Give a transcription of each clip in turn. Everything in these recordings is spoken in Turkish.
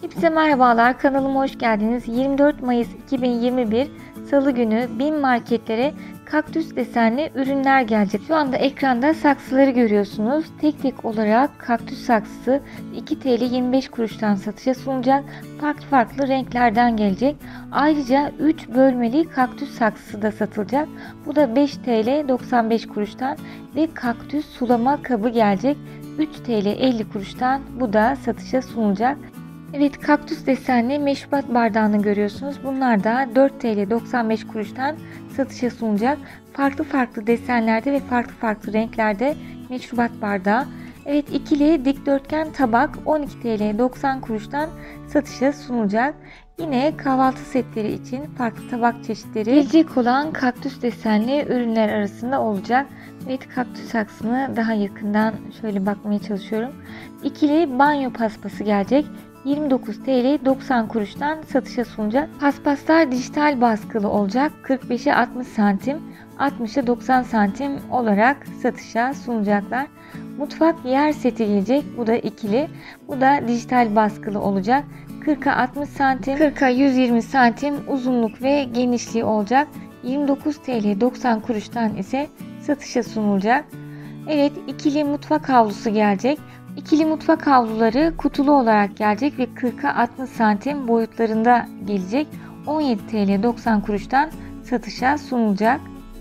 Hepinize merhabalar, kanalıma hoş geldiniz. 24 Mayıs 2021 Salı günü BİM marketlere kaktüs desenli ürünler gelecek. Şu anda ekranda saksıları görüyorsunuz. Tek tek olarak kaktüs saksısı 2 TL 25 kuruştan satışa sunulacak. Farklı renklerden gelecek. Ayrıca 3 bölmeli kaktüs saksısı da satılacak. Bu da 5 TL 95 kuruştan ve kaktüs sulama kabı gelecek. 3 TL 50 kuruştan bu da satışa sunulacak. Evet, kaktüs desenli meşrubat bardağını görüyorsunuz. Bunlar da 4 TL 95 kuruştan satışa sunulacak. Farklı desenlerde ve farklı renklerde meşrubat bardağı. Evet, ikili dikdörtgen tabak 12 TL 90 kuruştan satışa sunulacak. Yine kahvaltı setleri için farklı tabak çeşitleri gelecek olan kaktüs desenli ürünler arasında olacak. Evet, kaktüs saksını daha yakından şöyle bakmaya çalışıyorum. İkili banyo paspası gelecek. 29 TL 90 kuruştan satışa sunacak. Paspaslar dijital baskılı olacak. 45'e 60 santim, 60'a 90 santim olarak satışa sunacaklar. Mutfak yer seti gelecek. Bu da ikili. Bu da dijital baskılı olacak. 40'a 60 santim, 40'a 120 santim uzunluk ve genişliği olacak. 29 TL 90 kuruştan ise satışa sunulacak. Evet, ikili mutfak havlusu gelecek. İkili mutfak havluları kutulu olarak gelecek ve 40'a 60 santim boyutlarında gelecek. 17 TL 90 kuruştan satışa sunulacak.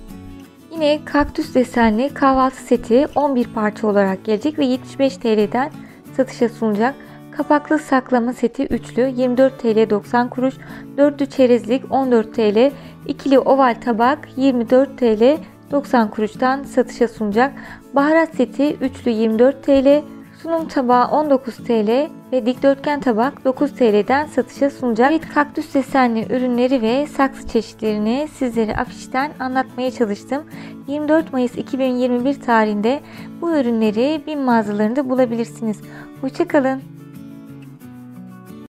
Yine kaktüs desenli kahvaltı seti 11 parça olarak gelecek ve 75 TL'den satışa sunulacak. Kapaklı saklama seti üçlü 24 TL 90 kuruş, dörtlü çerezlik 14 TL, ikili oval tabak 24 TL 90 kuruştan satışa sunulacak. Baharat seti üçlü 24 TL, sunum tabağı 19 TL ve dikdörtgen tabak 9 TL'den satışa sunulacak. Evet, kaktüs desenli ürünleri ve saksı çeşitlerini sizlere afişten anlatmaya çalıştım. 24 Mayıs 2021 tarihinde bu ürünleri BİM mağazalarında bulabilirsiniz. Hoşça kalın.